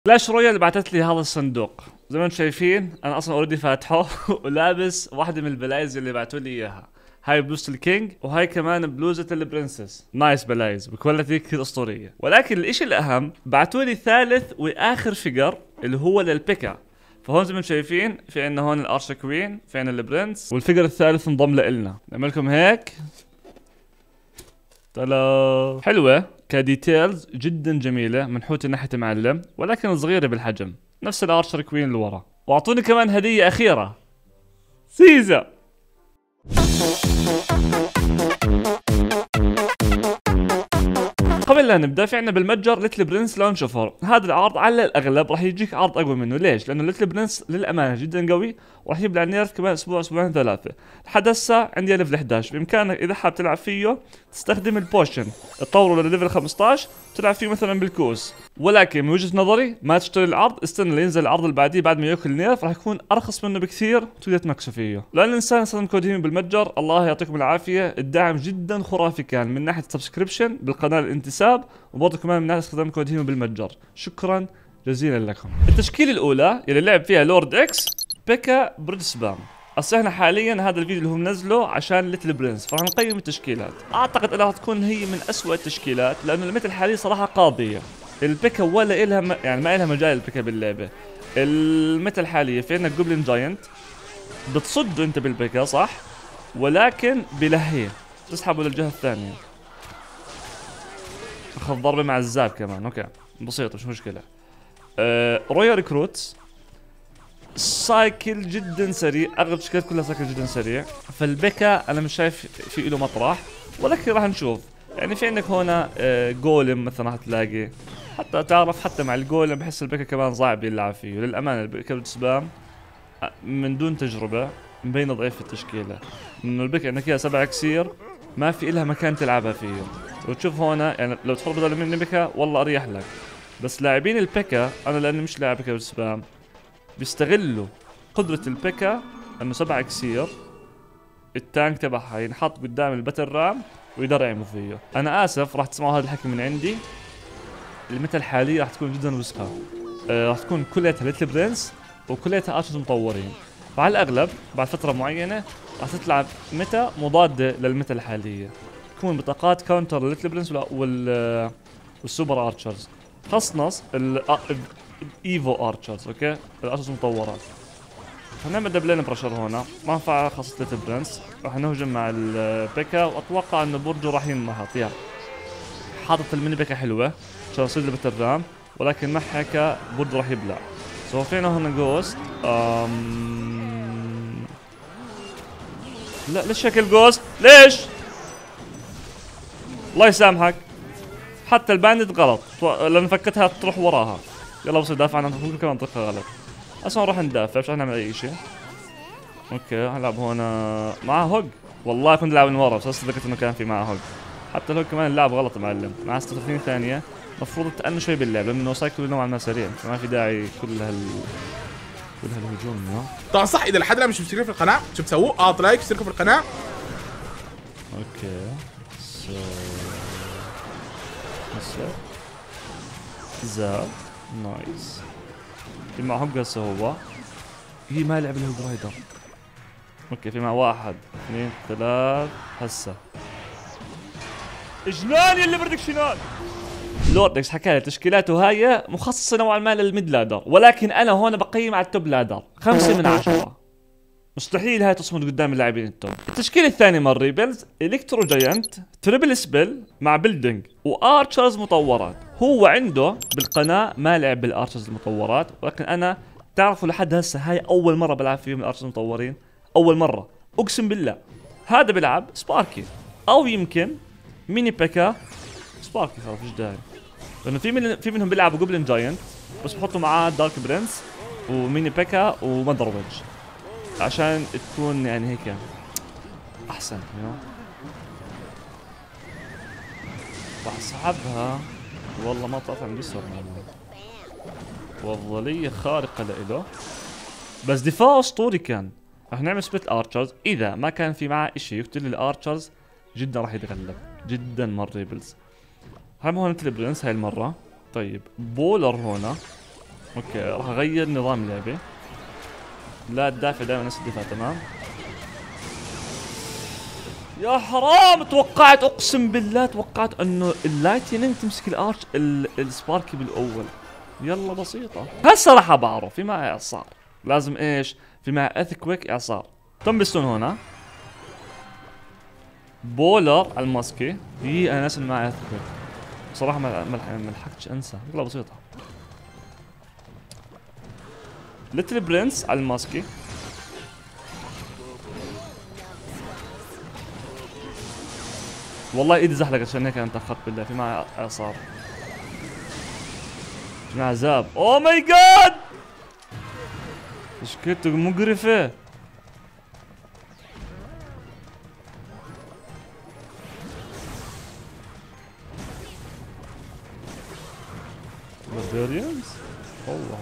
كلاش رويال بعثت لي هذا الصندوق زي ما انتم شايفين. انا اصلا اوريدي فاتحه ولابس واحده من البلايز اللي بعثوا لي اياها. هاي بلوزة الكينج وهاي كمان بلوزة البرنسس. نايس بلايز بكواليتي كثير اسطوريه. ولكن الاشي الاهم بعثوا لي ثالث واخر فيجر اللي هو للبيكا. فهون زي ما انتم شايفين في عندنا هون الارشا كوين، في عندنا البرنس، والفيجر الثالث انضم لنا. نعمل لكم هيك. تلا حلوة كديتيلز جدا جميلة، منحوتة ناحية معلم ولكن صغيرة بالحجم نفس الارشر كوين اللي ورا. واعطوني كمان هدية اخيرة، سيزا. قبل لا نبدا في عنا بالمتجر ليتل برنس لونش اوفر. هذا العرض على الاغلب راح يجيك عرض اقوى منه. ليش؟ لانه ليتل برنس للامانه جدا قوي وراح يبلع النيرف كمان اسبوع اسبوعين ثلاثه. لحد هسه عندي ليفل 11 بامكانك اذا حاب تلعب فيه تستخدم البوشن تطوره لليفل 15 تلعب فيه مثلا بالكوس. ولكن من وجهه نظري ما تشتري العرض، استنى لينزل العرض اللي بعديه بعد ما ياكل النيرف، راح يكون ارخص منه بكثير تقدر تمكسه فيه. لان الانسان استخدم كود هيمي بالمتجر. الله يعطيكم العافيه، الدعم جدا خرافي كان من ناحيه سبسكريبشن بالقناه الانتساب وبرضه كمان من ناحيه استخدام كود هيمي بالمتجر. شكرا جزيلا لكم. التشكيله الاولى اللي لعب فيها لورد اكس بيكا بريد سبام. اصل احنا حاليا هذا الفيديو اللي هو منزله عشان ليتل برنس، فراح نقيم التشكيلات. اعتقد انها راح تكون هي من اسوء التشكيلات لانه الميتا الحاليه صراحه قاضيه. البيكا ولا إلها يعني ما إلها مجال البيكا باللعبه. الميتا الحاليه في عندك جوبلين جاينت بتصده انت بالبيكا صح، ولكن بلهيه تسحبه للجهه الثانيه. اخذ ضربه مع الزاب كمان. اوكي بسيطه مش مشكله. رويال ريكروتس سايكل جدا سريع، اغلب التشكيلات كلها سايكل جدا سريع. فالبيكا انا مش شايف في له مطرح، ولكن راح نشوف. يعني في عندك هنا جولم مثلا راح تلاقي، حتى تعرف حتى مع الجولم بحس البيكا كمان صعب يلعب فيه للامانه. البيكا سبام من دون تجربه مبينه ضعيف في التشكيله، انه البيكا عندك اياها 7 كسير ما في إلها مكان تلعبها فيه. وتشوف هنا يعني لو تفرض بدل مني بيكا والله اريح لك، بس لاعبين البيكا انا لاني مش لاعب بيكا سبام بيستغلوا قدرة البيكا انه 7 اكسير التانك تبعها ينحط قدام الباتل رام ويقدر يعمل فيه. انا اسف راح تسمعوا هذا الحكي من عندي. الميتا الحالية راح تكون جدا وسخة. راح تكون كليتها ليتل برنس وكليتها ارشز مطورين. فعلى الاغلب بعد فترة معينة راح تطلع ميتا مضادة للميتا الحالية، تكون بطاقات كاونتر لليتل برنس والسوبر ارشرز. خصنص ايفو ارشرز. اوكي الارشرز مطورات. هنعمل دبلين برشر هنا، ما نفع خاصة ليتل برنس. راح نهجم مع البيكا واتوقع انه برجو راح ينمهط. يا حاطط الميني بيكا حلوة عشان يصير لي باتل رام، ولكن مع هيك برجو راح يبلع. سو فينا هنا جوست. لا ليش هيك الجوست؟ ليش؟ الله يسامحك. حتى الباندت غلط لان فكتها تروح وراها. يلا بصير دافع عنها كمان طريقة غلط. اصلا نروح ندافع مش رح نعمل اي شيء. اوكي هلعب هنا معاه هوج. والله كنت العب من ورا بس ذكرت انه كان في معاه هوج. حتى الهوج كمان اللعب غلط معلم. معاه 36 ثانية. المفروض تأنى شوي باللعب لانه سايكل نوعا ما سريع، ما في داعي كل هالهجوم. طبعا صح. اذا لحد الان مش مشتركين في القناه شو بتسووا؟ اعطوا لايك اشتركوا في القناه. اوكي زاب نايس. في معه هوج هسه هو. هي ما لعب الهوج رايدر. اوكي في مع 1 2 3 هسه. اجنان يلي بدك شنان. لوردكس حكى لي تشكيلاته هاي مخصصه نوعا ما للميد لادر، ولكن انا هون بقيم على التوب لادر 5 من 10. مستحيل هاي تصمد قدام اللاعبين التوب. التشكيله الثانيه مال ريبلز الكترو جاينت تريبل سبيل مع بيلدينج وارشرز مطورات. هو عنده بالقناه ما لعب بالارشرز المطورات، ولكن انا تعرفوا لحد هسه هاي اول مره بلعب فيهم الارشرز المطورين. اول مره اقسم بالله. هذا بيلعب سباركي او يمكن ميني بيكا سباركي خلاص مش داعي، لانه في منهم بيلعبوا جوبلين جاينت بس بحطوا معاه دارك برنس وميني بيكا ومدر ويدج عشان تكون يعني هيك احسن. راح اسحبها. والله ما طلعت عن جسر وظلية خارقة لإله، بس دفاع اسطوري كان. راح نعمل سبيت ارشرز. اذا ما كان في معه اشي يقتل الارشرز جدا راح يتغلب جدا مال ريبلز. هاي هون مثل برنس هاي المرة. طيب بولر هنا اوكي راح اغير نظام اللعبة. لا تدافع دائما نفس الدفاع. تمام. يا حرام توقعت، اقسم بالله توقعت انه اللايتنينج تمسك الارش السباركي بالاول. يلا بسيطة. هسه راح بعرف في معي اعصار. لازم ايش؟ في معي اثكويك اعصار. تنبستون هنا. بولر على الماسكي. انا ناس معي اثكويك. صراحة ما لحقتش انسى. يلا بسيطة. ليتل برنس على الماسكي. والله ايدي زحلقت عشان هيك انا تاخرت بالله. في معي اعصار. في معي عذاب. اوه ماي جاد مشكلته مقرفة. باربيريانز والله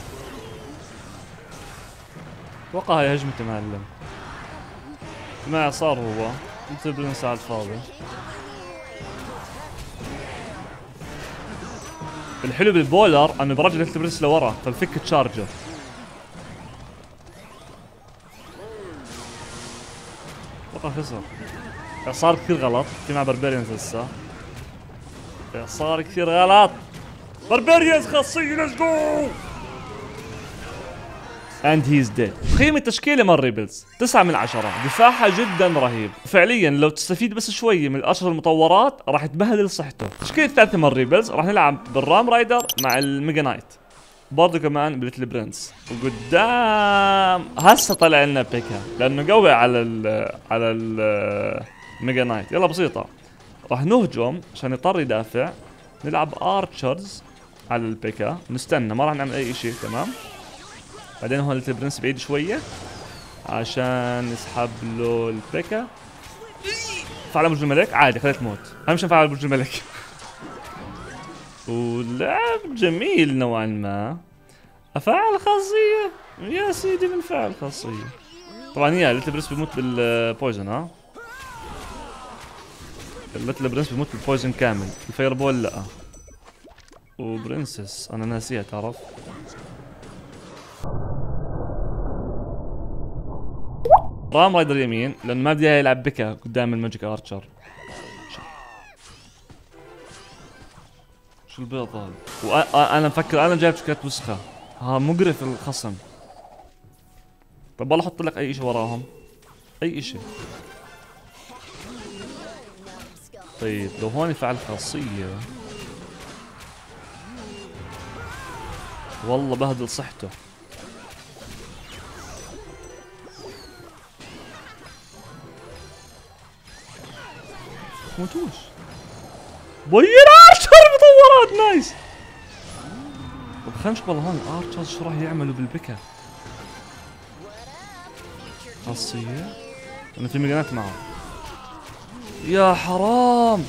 اتوقع هاي هجمته معلم. ما صار هو مثل برنس على الفاضي. الحلو بالبولر انه برجع ليتل برنس لورا فبفك تشارجر. اتوقع خسر. اعصار كثير غلط. في مع باربيريانز هسه. اعصار كثير غلط. باربيريانز خاصية ليتس جو. and he's dead. قيمة تشكيلة مال ريبلز 9 من 10. دفاعها جدا رهيب. فعليا لو تستفيد بس شوي من الاشهر المطورات راح تبهدل صحته. التشكيلة الثالثة مال ريبلز راح نلعب بالرام رايدر مع الميجا نايت. برضه كمان بليتل برنس. وقدام هسه طلع لنا بيكا لانه قوي على الميجا نايت. يلا بسيطة. راح نهجم عشان يضطر يدافع. نلعب ارشرز على البيكا. نستنى ما راح نعمل اي شيء. تمام. بعدين هون ليتل برنس بعيد شوية عشان نسحب له البيكا. فعل برج الملك عادي خليت موت. اهم شيء فعل برج الملك. ولعب جميل نوعا ما. افعال خاصية يا سيدي من فعل خاصية. طبعا يا ليتل برنس بيموت بالبويزن. ها ليتل برنس بيموت بالبويزن كامل. الفاير بول لا. وبرنسس انا ناسيها تعرف. رام رايدر يمين لانه ما بدي يلعب بكا قدام الماجيك ارشر. شو البيض هذا؟ وانا مفكر انا جايب شوكات وسخه. ها مقرف الخصم. طب والله احط لك اي شيء وراهم. اي شيء. طيب لو هون فعل خاصيه والله بهدل صحته. موتوش. بوين ارشر مطورات نايس. طب خلينا نشوف والله هون الارشرز شو راح يعملوا بالبكا. خاصية انه في ميجانات معه. يا حرام.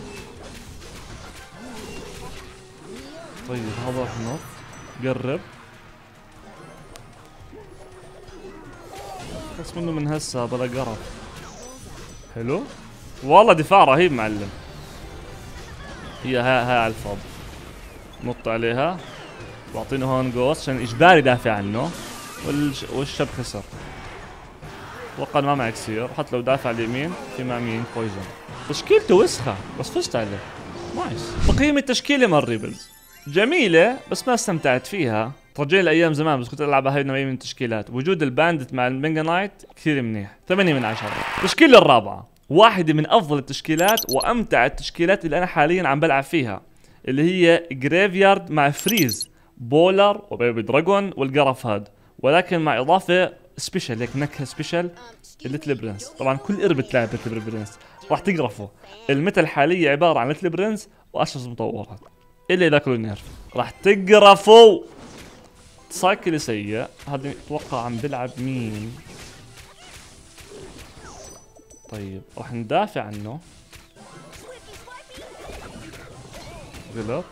طيب هذا راح ينط. قرب. خلص منه من هسه بلا قرف. حلو. والله دفاع رهيب معلم. هي ها على الفاضي. نط عليها واعطينه هون جوست عشان اجباري دافع عنه. والشاب خسر. اتوقع ما معي كثير. حتى لو دافع على اليمين في مع مين بويزن. تشكيلته وسخه بس فزت عليه. نايس. تقييم التشكيله مال ريبلز جميله بس ما استمتعت فيها. ترجعني لايام زمان بس كنت العبها هاي النوعيه من التشكيلات. وجود الباندت مع الميجا نايت كثير منيح. 8 من 10. التشكيله الرابعه واحدة من أفضل التشكيلات وأمتع التشكيلات اللي أنا حاليا عم بلعب فيها اللي هي جريفيارد مع فريز بولر وبيبي دراجون والقرف هاد ولكن مع إضافة سبيشال هيك نكهة سبيشال الليتل برنس. طبعا كل قرب تلعب ليتل برنس راح تقرفه. الميتا الحالية عبارة عن ليتل برنس وأشخاص مطورات إلا إذا كلوا النيرف راح تقرفوا. سايكل سيء. هذا أتوقع عم بلعب مين. طيب راح ندافع عنه. غلط.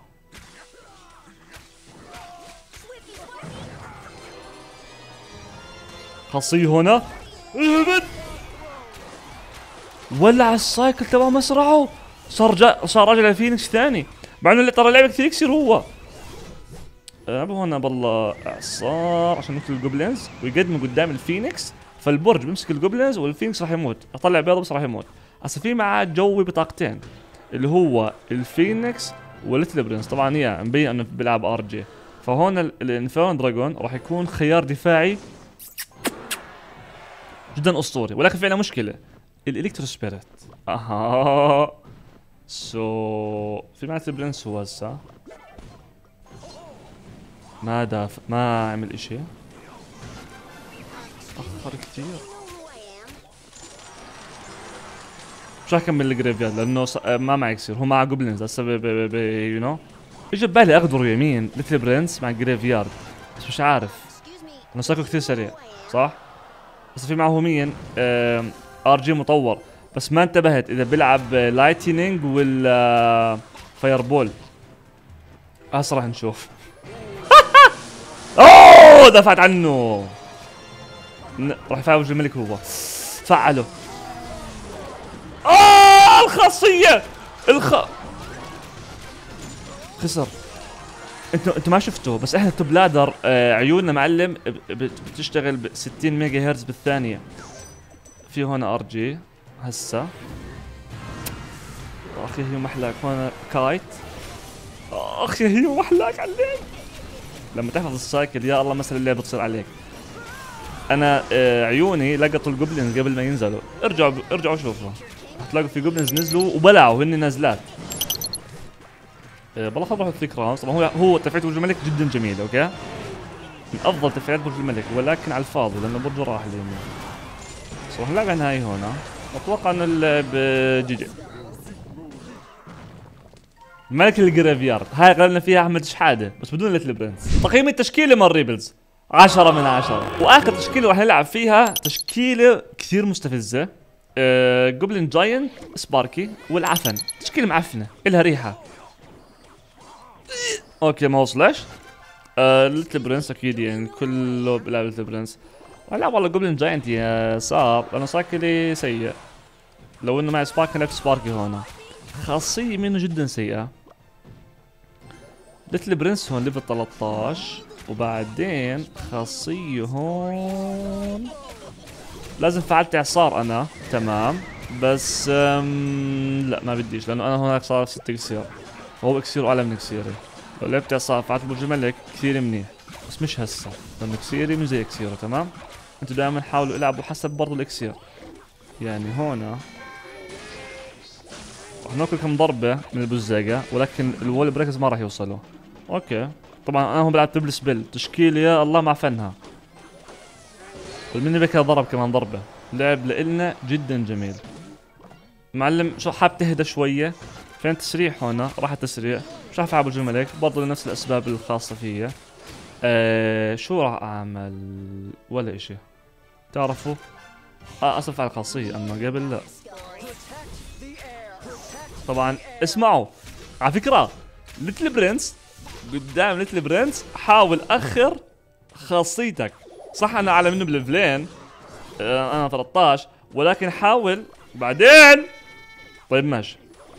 خاصية هنا. اهبط. ولع السايكل تبع مسرعه. صار راجع لفينيكس ثاني مع انه اللي ترى لعبة كثير يكسر هو. هون بالله اعصار عشان نقتل الجوبلينز ويقدموا قدام الفينيكس، فالبرج بيمسك الجوبلينز والفينيكس راح يموت، اطلع بيضه بس راح يموت. هسه في معاه جوي بطاقتين اللي هو الفينيكس والليتل برنس، طبعا هي مبين انه بيلعب ار جي، فهون الانفيرن دراجون راح يكون خيار دفاعي جدا اسطوري، ولكن في عندنا مشكله الالكترو سبيريت. اها في معنى البرنس هو هسه ما دافع ما عمل اشي، تأخر كتير. مش راح اكمل الجريف يارد لانه ما معي كثير، هو مع جوبلينز هسه يو نو. اجى ببالي اخضر يمين ليتل برنس مع جريف يارد، بس مش عارف انه ساكو كثير سريع صح؟ بس في معه مين؟ ار جي مطور، بس ما انتبهت اذا بيلعب لايتنينج ولا فاير بول. هسه راح نشوف. اوه دفعت عنه. راح يفاوز الملك هو. فعله. الخاصية خسر. انتوا ما شفتوا، بس احنا توب لادر عيوننا معلم بتشتغل ب 60 ميجا هرتز بالثانية. في هون ار جي هسه. اخي هي محلاك هون كايت. اخي هي محلاك عليك. لما تحفظ السايكل يا الله مثل اللي بتصير عليك. انا عيوني لقطوا الجوبلينز قبل ما ينزلوا، ارجعوا شوفوا هتلاقوا في جوبلينز نزلوا وبلعوا هن نازلات. بالله خلينا نروح 3 راوندز. طبعا هو تفعيل برج الملك جدا جميل، اوكي؟ من افضل تفعيلات برج الملك، ولكن على الفاضي لانه برجه راح اليمين. بس راح نلعب نهائي هون. اتوقع انه اللعب جي جي. ملك الجرافيارد هاي غلبنا فيها احمد شحاده بس بدون ليتل برنس. تقييم التشكيله مال ريبلز 10 من 10، واخر تشكيله راح نلعب فيها تشكيله كثير مستفزه. جوبلين جاينت سباركي والعفن، تشكيله معفنه الها ريحه. اوكي ما وصلش. ليتل برنس اكيد يعني كله بيلعب ليتل برنس. لا والله جوبلين جاينت يا صار لانه ساكلي سيء. لو انه معي سباركي لعبت سباركي هون. خاصيه منه جدا سيئه. ليتل برنس هون ليفل 13، وبعدين خاصيه هون لازم فعلت اعصار انا تمام، بس لا ما بديش لانه انا هناك صار 6 اكسير وهو اكسير اعلى من اكسيري. لو لعبت اعصار فعلت برج الملك كثير منيح، بس مش هسه لانه اكسيري مش زي اكسيره تمام. انتوا دائما حاولوا العبوا حسب برضه الاكسير. يعني هون راح ناكل كم ضربه من البزاقه، ولكن الوول بريكز ما راح يوصلوا. اوكي طبعا انا هون بلعب تربل سبيل، تشكيله يا الله مع فنها. والمني بكا ضرب كمان ضربه. لعب لإلنا جدا جميل. معلم شو حاب تهدى شويه، فين تسريع هون راح التسريع، مش راح افعل برج الملك برضه لنفس الاسباب الخاصه فيا. شو راح اعمل؟ ولا اشي تعرفوا. اسف على الخاصيه اما قبل لا. طبعا اسمعوا على فكره ليتل برنس قدام ليتل برنس حاول اخر خاصيتك. صح انا اعلى منه بليفلين، انا 13، ولكن حاول بعدين. طيب ماشي.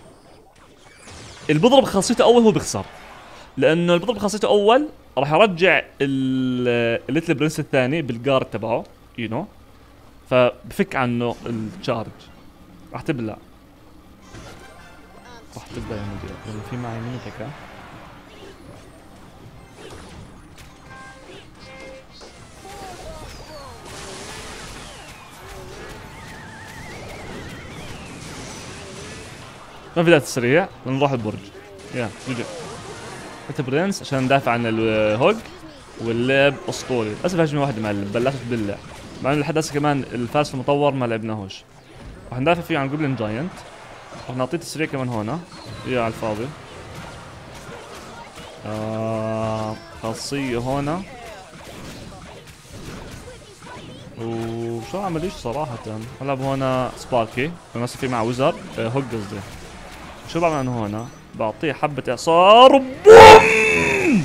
اللي بضرب خاصيته اول هو بيخسر، لانه اللي بضرب خاصيته اول راح يرجع الليتل برنس الثاني بالجارد تبعه يو نو، فبفك عنه التشارج. راح تبلع يا مدير لانه في معي مين تكا. ما في داعي تسريع نروح البرج. يا نجي ليتل برنس عشان ندافع عن الهوج، واللعب اسطوري. للاسف هجمه واحده معلم بلشت تبلع، مع انه لحد هسه كمان الفاس المطور ما لعبناهوش. راح ندافع فيه عن جوبلين جاينت، راح نعطيه تسريع كمان هون يا على الفاضي. خاصيه هون وشو عمليش صراحه. هلعب هون سباركي بمثل فيه مع ويزر هوج قصدي. شو بعمل انا هون؟ بعطيه حبة اعصار بوم.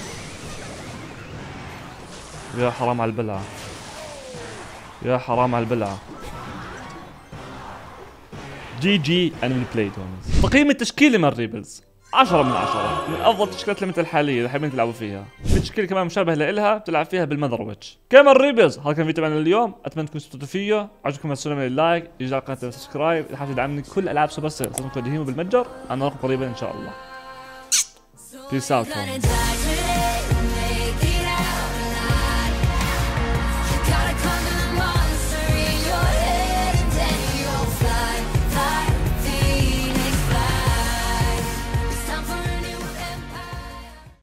يا حرام على البلعة، يا حرام على البلعة. جي جي انمي بلايد هون. تقييم التشكيلة مال ريبلز 10 من 10 من افضل تشكيلات الميتا الحاليه اللي حابين تلعبوا فيها. في تشكيله كمان مشابه لها بتلعب فيها بالمذر ويتش. كمان ريبز، هذا كان فيديو تبعنا اليوم، اتمنى تكونوا استمتعتوا فيه. عجبكم السلام من اللايك، يجي على القناه سبسكرايب، اذا حابب تدعمني كل العاب سوبر سيل لازم توديهم بالمتجر، انا راكم قريبا ان شاء الله. بيس اوت.